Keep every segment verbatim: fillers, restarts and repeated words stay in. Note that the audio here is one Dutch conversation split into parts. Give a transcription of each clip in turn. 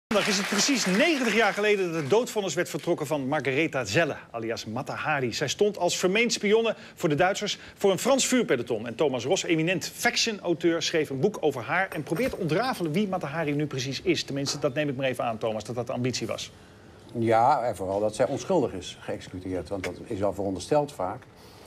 Vandaag is het precies negentig jaar geleden dat de doodvonnis werd vertrokken van Margaretha Zelle, alias Mata Hari. Zij stond als vermeend spionne voor de Duitsers voor een Frans vuurpeloton. En Thomas Ros, eminent fiction-auteur, schreef een boek over haar en probeert te ontrafelen wie Mata Hari nu precies is. Tenminste, dat neem ik maar even aan, Thomas, dat dat de ambitie was. Ja, en vooral dat zij onschuldig is geëxecuteerd. Want dat is wel verondersteld vaak.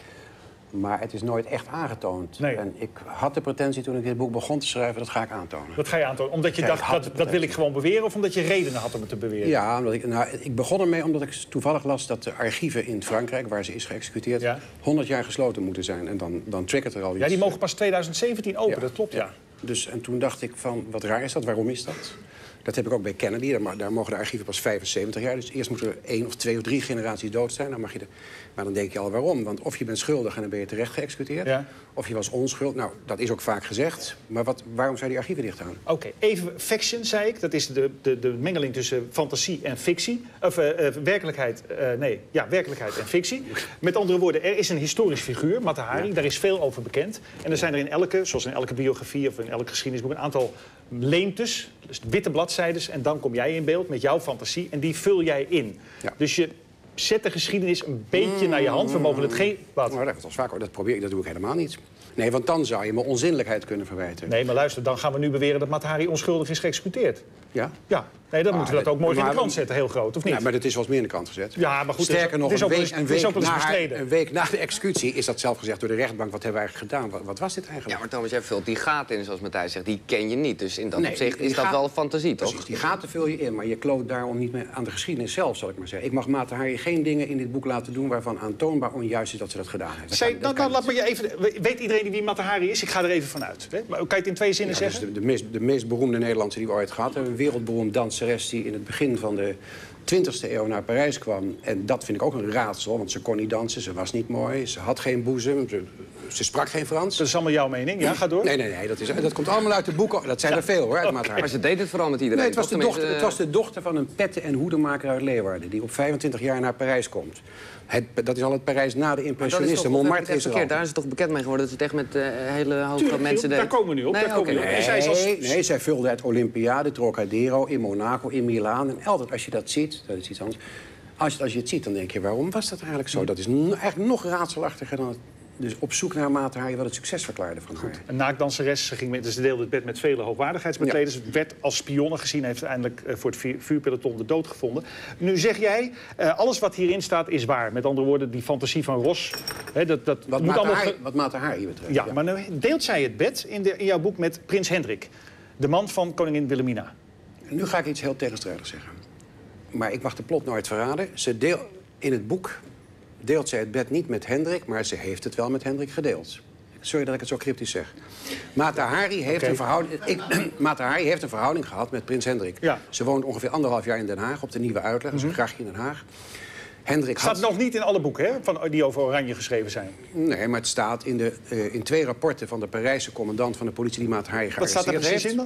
Maar het is nooit echt aangetoond. Nee. En ik had de pretentie toen ik dit boek begon te schrijven, dat ga ik aantonen. Dat ga je aantonen? Omdat je Ja, dacht, dat, dat wil ik gewoon beweren, of omdat je redenen had om het te beweren? Ja, omdat ik, nou, ik begon ermee omdat ik toevallig las dat de archieven in Frankrijk, waar ze is geëxecuteerd, Ja. honderd jaar gesloten moeten zijn. En dan, dan triggert er al iets. Ja, die mogen pas tweeduizend zeventien open, Ja. dat klopt, ja. Ja. Dus, en toen dacht ik van, wat raar is dat, waarom is dat? Dat heb ik ook bij Kennedy, daar, ma- daar mogen de archieven pas vijfenzeventig jaar. Dus eerst moeten er één of twee of drie generaties dood zijn. Dan mag je de... Maar dan denk je al waarom. Want of je bent schuldig en dan ben je terecht geëxecuteerd. Ja. Of je was onschuldig. Nou, dat is ook vaak gezegd. Maar wat, waarom zou die archieven dicht gaan? Oké, even fiction, zei ik. Dat is de, de, de mengeling tussen fantasie en fictie. Of uh, uh, werkelijkheid, uh, nee, ja, werkelijkheid en fictie. Met andere woorden, er is een historisch figuur, Mata Hari. Ja. Daar is veel over bekend. En er zijn er in elke, zoals in elke biografie of in elk geschiedenisboek, een aantal leemtes, dus witte bladzijdes. En dan kom jij in beeld met jouw fantasie en die vul jij in. Ja. Dus je zet de geschiedenis een beetje mm, naar je hand. We mogen het geen... Wat? Nou, dat was vaak hoor. Dat probeer ik, dat doe ik helemaal niet. Nee, want dan zou je me onzinnelijkheid kunnen verwijten. Nee, maar luister, dan gaan we nu beweren dat Mata Hari onschuldig is geëxecuteerd. Ja? Ja. Nee, dan ah, moeten we dat ook mooi in de krant zetten, heel groot, of niet? Ja, maar dat is wel eens meer in de krant gezet. Ja, maar goed, sterker nog, het is een ook week, wel een, week eens na haar, bestreden. een week na de executie is dat zelf gezegd door de rechtbank. Wat hebben we eigenlijk gedaan? Wat, wat was dit eigenlijk? Ja, maar Thomas, jij vult die gaten in, zoals Matthijs zegt. Die ken je niet. Dus in dat Nee, opzicht die is dat gaat- wel fantasie, toch? Precies, die gaten vul je in, maar je kloot daarom niet meer aan de geschiedenis zelf, zal ik maar zeggen. Ik mag Mata Hari geen dingen in dit boek laten doen waarvan aantoonbaar onjuist is dat ze dat gedaan heeft. Dat Zij, kan- dat nou, kan nou, laat niet. me je even... Weet iedereen wie Mata Hari is? Ik ga er even vanuit. Hè? Maar kan je het in twee zinnen Ja, dat is zeggen? de, de, meest, de meest beroemde Nederlandse die we ooit gehad hebben. Een wereldberoemd danseres die in het begin van de twintigste eeuw naar Parijs kwam. En dat vind ik ook een raadsel, want ze kon niet dansen, ze was niet mooi, ze had geen boezem, ze, ze sprak geen Frans. Dat is allemaal jouw mening. Ja, ga door. Nee, nee, nee, dat, is, dat komt allemaal uit de boeken. Dat zijn er veel, hoor, uit Mata Hari. Maar ze deed het vooral met iedereen. Nee, het was, de toch? dochter, Tenminste, het was de dochter van een petten- en hoedemaker uit Leeuwarden, die op vijfentwintig jaar naar Parijs komt. Het, dat is al het Parijs na de maar dat is impressionisten. toch- Montmartre is er al. verkeerd. Daar is het toch bekend mee geworden dat ze het echt met uh, hele hoop Tuurlijk, mensen daar deed? komen we nu op. Nee, daar komen we oké. nu op. En zij is als... Nee, nee, zij vulde het Olympiade, Trocadero, in Monaco, in Milaan. En altijd als je dat ziet, dat is iets anders. Als je, als je het ziet, dan denk je, waarom was dat eigenlijk zo? Dat is no- eigenlijk nog raadselachtiger dan het... Dus op zoek naar Mata Hari wat het succes verklaarde van haar. Een naakdanseres, ze, ging met, dus ze deelde het bed met vele hoogwaardigheidsbekleders. Het werd als spionne gezien, heeft uiteindelijk uh, voor het vuur, vuurpeloton de dood gevonden. Nu zeg jij, uh, alles wat hierin staat is waar. Met andere woorden, die fantasie van Ros. Hè, dat, dat Wat moet Mata allemaal Hari, ge- wat Mata Hari betreft. ja, maar nu deelt zij het bed in, de, in jouw boek met prins Hendrik. De man van koningin Wilhelmina. Nu ga ik iets heel tegenstrijdigs zeggen. Maar ik mag de plot nooit verraden. Ze deel, in het boek deelt zij het bed niet met Hendrik, maar ze heeft het wel met Hendrik gedeeld. Sorry dat ik het zo cryptisch zeg. Mata Hari heeft, Okay. een, verhouding, ik, Mata Hari heeft een verhouding gehad met prins Hendrik. Ja. Ze woont ongeveer anderhalf jaar in Den Haag, op de Nieuwe Uitleg. Dat is een grachtje in Den Haag. Hendrik Staat had... nog niet in alle boeken, hè, van, die over Oranje geschreven zijn. Nee, maar het staat in, de, uh, in twee rapporten van de Parijse commandant van de politie die Mata Hari Wat gearresteerd staat er precies heeft.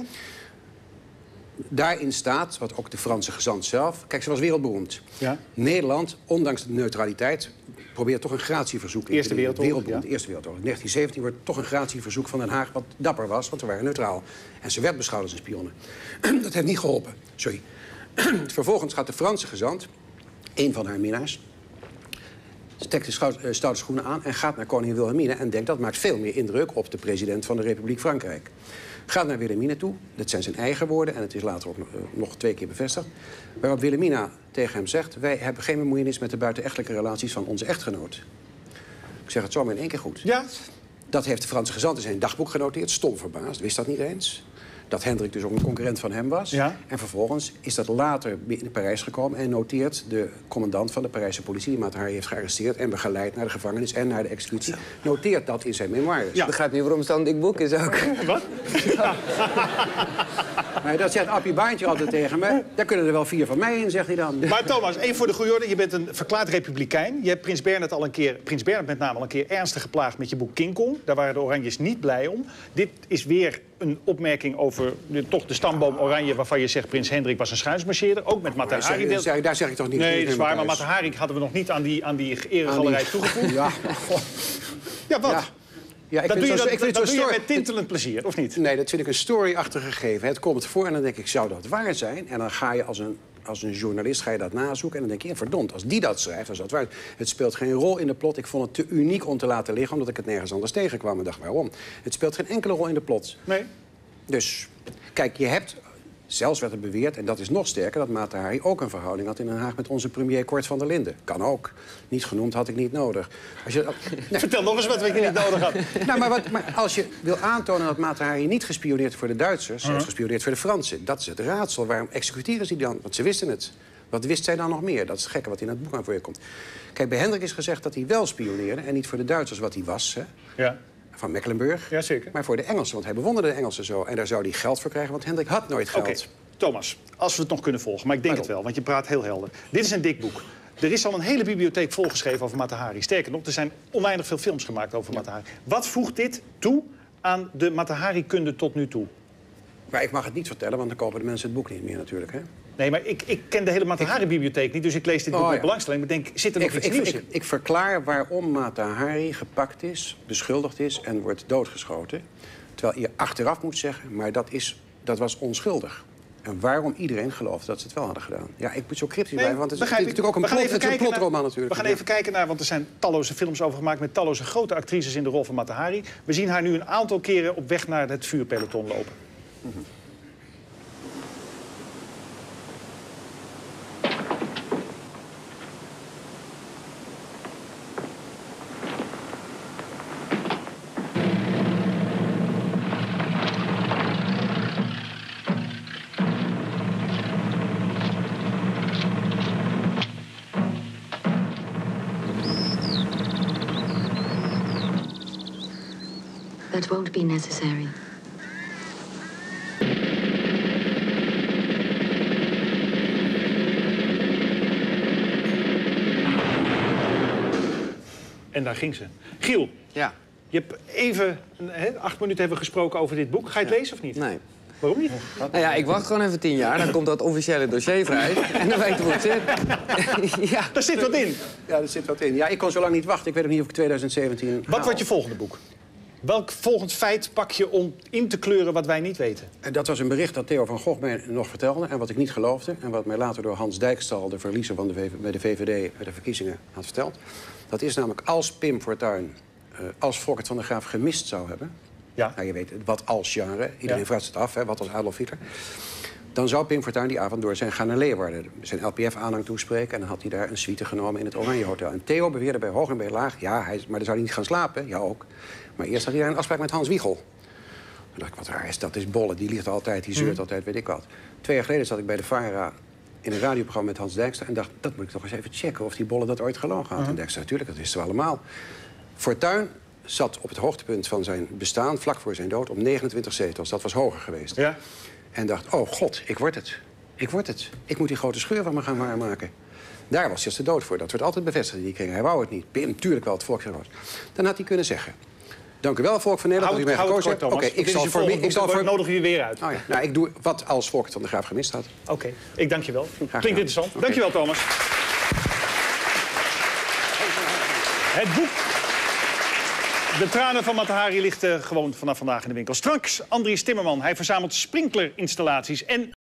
in dan? Daarin staat, wat ook de Franse gezant zelf... Kijk, ze was wereldberoemd. Ja. Nederland, ondanks de neutraliteit, probeert toch een gratieverzoek... in Eerste te dienen. Wereldoorlog, Wereldberoemd, ja. Eerste Wereldoorlog. In negentien zeventien wordt toch een gratieverzoek van Den Haag... wat dapper was, want we waren neutraal. En ze werd beschouwd als een spionne. Dat heeft niet geholpen. Sorry. Vervolgens gaat de Franse gezant, een van haar minnaars... steekt de schou- uh, stoute schoenen aan en gaat naar koningin Wilhelmina... en denkt dat maakt veel meer indruk op de president van de Republiek Frankrijk. Gaat naar Wilhelmina toe, dat zijn zijn eigen woorden... en het is later ook nog, uh, nog twee keer bevestigd... waarop Wilhelmina tegen hem zegt... wij hebben geen bemoeienis met de buitenechtelijke relaties van onze echtgenoot. Ik zeg het zomaar in één keer goed. Ja, Dat heeft de Franse gezant in zijn dagboek genoteerd, stom verbaasd, wist dat niet eens. Dat Hendrik dus ook een concurrent van hem was. Ja. En vervolgens is dat later in Parijs gekomen... en noteert de commandant van de Parijse politie... die Mata Hari heeft gearresteerd en begeleid naar de gevangenis... en naar de executie, noteert dat in zijn memoires. Ik begrijp niet waarom het zo'n dik boek is ook. wat? Maar dat zegt Appie Baantje altijd tegen me. Daar kunnen er wel vier van mij in, zegt hij dan. Maar Thomas, één voor de goede orde. Je bent een verklaard republikein. Je hebt Prins Bernhard al een keer, Prins Bernhard met name al een keer ernstig geplaagd met je boek King Kong. Daar waren de Oranjes niet blij om. Dit is weer een opmerking over de, toch de stamboom Oranje... waarvan je zegt Prins Hendrik was een schuinsmarcheerder. Ook met Mata Hari. Daar zeg, daar zeg ik toch niet... Nee, niet dat is waar. Maar thuis. Mata Hari hadden we nog niet aan die, aan die eregalerij Aan die- toegevoegd. Ja, Ja, wat? ja. Ja, ik dat vind doe je, zo- dat, ik vind dat het doe zo je story- met tintelend plezier, of niet? Nee, dat vind ik een story-achtig gegeven. Het komt voor en dan denk ik, zou dat waar zijn? En dan ga je als een, als een journalist ga je dat nazoeken. En dan denk je, ja, verdomd, als die dat schrijft, als dat waar is. Het speelt geen rol in de plot. Ik vond het te uniek om te laten liggen, omdat ik het nergens anders tegenkwam. En dacht, waarom? Het speelt geen enkele rol in de plot. Nee. Dus, kijk, je hebt... Zelfs werd er beweerd, en dat is nog sterker... dat Mata Hari ook een verhouding had in Den Haag met onze premier Cort van der Linden. Kan ook. Niet genoemd had ik niet nodig. Als je, nee. Vertel nog eens wat we niet nodig hadden. Nou, maar, wat, maar als je wil aantonen dat Mata Hari niet gespioneerd voor de Duitsers... Uh-huh. heeft gespioneerd voor de Fransen, dat is het raadsel. Waarom executeren ze die dan? Want ze wisten het. Wat wist zij dan nog meer? Dat is het gekke wat in het boek aan voor je komt. Kijk, bij Hendrik is gezegd dat hij wel spioneerde... en niet voor de Duitsers wat hij was, hè. Ja. Van Mecklenburg. Ja, zeker. Maar voor de Engelsen, want hij bewonderde de Engelsen zo. En daar zou hij geld voor krijgen, want Hendrik had nooit geld. Oké, Thomas, als we het nog kunnen volgen, maar ik denk Waarom? het wel, want je praat heel helder. Dit is een dik boek. Er is al een hele bibliotheek volgeschreven over Mata Hari. Sterker nog, er zijn oneindig veel films gemaakt over Mata Hari. Wat voegt dit toe aan de Mata Hari-kunde tot nu toe? Maar ik mag het niet vertellen, want dan kopen de mensen het boek niet meer natuurlijk, hè? Nee, maar ik, ik ken de hele Mata Hari-bibliotheek niet, dus ik lees dit boek Oh, met ja. belangstelling. Maar ik denk, zit er nog Ik, iets ik, nieuws ik, in? ik verklaar waarom Mata Hari gepakt is, beschuldigd is en wordt doodgeschoten. Terwijl je achteraf moet zeggen, maar dat, is, dat was onschuldig. En waarom iedereen gelooft dat ze het wel hadden gedaan. Ja, ik moet zo cryptisch Nee, blijven, want het is, begrijp het is ik. natuurlijk ook We een, gaan plot, even het is een kijken plotroman naar- natuurlijk. We gaan even kijken naar, want er zijn talloze films over gemaakt... met talloze grote actrices in de rol van Mata Hari. We zien haar nu een aantal keren op weg naar het vuurpeloton lopen. Mm-hmm. That won't be necessary. En daar ging ze. Giel, Ja. je hebt even, hè, acht minuten hebben we gesproken over dit boek. Ga je het lezen of niet? Nee. Waarom niet? Nou ja, ik wacht gewoon even tien jaar. Dan komt dat officiële dossier vrij. En dan weten we hoe het zit. Ja. Daar zit wat in. Ja, er zit wat in. Ja, ik kon zo lang niet wachten. Ik weet ook niet of ik twintig zeventien Wat haal. wordt je volgende boek? Welk volgend feit pak je om in te kleuren wat wij niet weten? En dat was een bericht dat Theo van Gogh mij nog vertelde... en wat ik niet geloofde. En wat mij later door Hans Dijkstal, de verliezer van de V V, bij de V V D... bij de verkiezingen had verteld. Dat is namelijk als Pim Fortuyn, uh, als Volkert van der Graaf gemist zou hebben... Ja. Nou, je weet, wat als genre. Iedereen Ja. vraagt het af, hè, wat als Adolf Hitler. Dan zou Pim Fortuyn die avond door zijn gaan naar Leeuwarden... zijn L P F-aanhang toespreken... en dan had hij daar een suite genomen in het Oranje Hotel. En Theo beweerde bij hoog en bij laag... ja, hij, maar dan zou hij niet gaan slapen, ja ook. Maar eerst had hij daar een afspraak met Hans Wiegel. Toen dacht ik, wat raar is, dat is Bolle, die ligt altijd, die zeurt altijd, weet ik wat. Twee jaar geleden zat ik bij de VARA in een radioprogramma met Hans Dijkstra... en dacht, dat moet ik toch eens even checken of die Bolle dat ooit gelogen had. En Dijkstra, natuurlijk, dat wisten we allemaal. Fortuyn zat op het hoogtepunt van zijn bestaan, vlak voor zijn dood... op negenentwintig zetels, dat was hoger geweest. Ja. En dacht, oh god, ik word het. Ik word het. Ik moet die grote scheur van me gaan waarmaken. Daar was hij de dood voor. Dat werd altijd bevestigd in die kring. Hij wou het niet. Pim, tuurlijk wel, het volk zei roos. Dan had hij kunnen zeggen... Dank u wel, volk van Nederland, Hou dat u het, mij hou het gekozen kort, hebt. Thomas. Oké, ik zal voor... Ik zal voor... nodig je weer uit. Oh ja, nou, ik doe wat als Volkert van der Graaf gemist had. Oké, ik dank je wel. Klinkt gedaan. interessant. Oké. Dank je wel, Thomas. Het boek De tranen van Mata Hari ligt uh, gewoon vanaf vandaag in de winkel. Straks Andries Timmerman. Hij verzamelt sprinklerinstallaties en